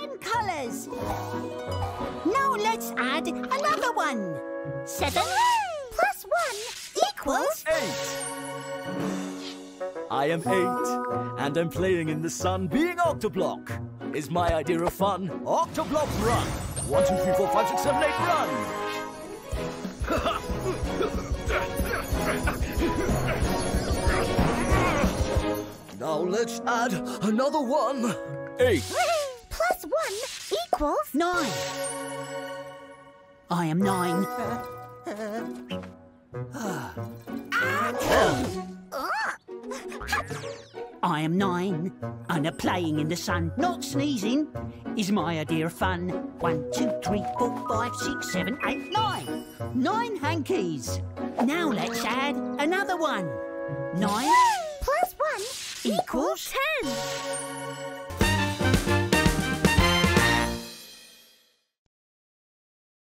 7 colours. Now let's add another one. 7 plus 1 equals 8. I am 8, and I'm playing in the sun being Octoblock. Is my idea of fun. Octoblock run! 1, 2, 3, 4, 5, 6, 7, 8, run! Now let's add another one. 8. plus 1 equals 9. I am 9. 10. I am 9, and a playing in the sun, not sneezing, is my idea of fun. 1, 2, 3, 4, 5, 6, 7, 8, 9. 9 hankies. Now let's add another one. 9 plus 1 equals 10.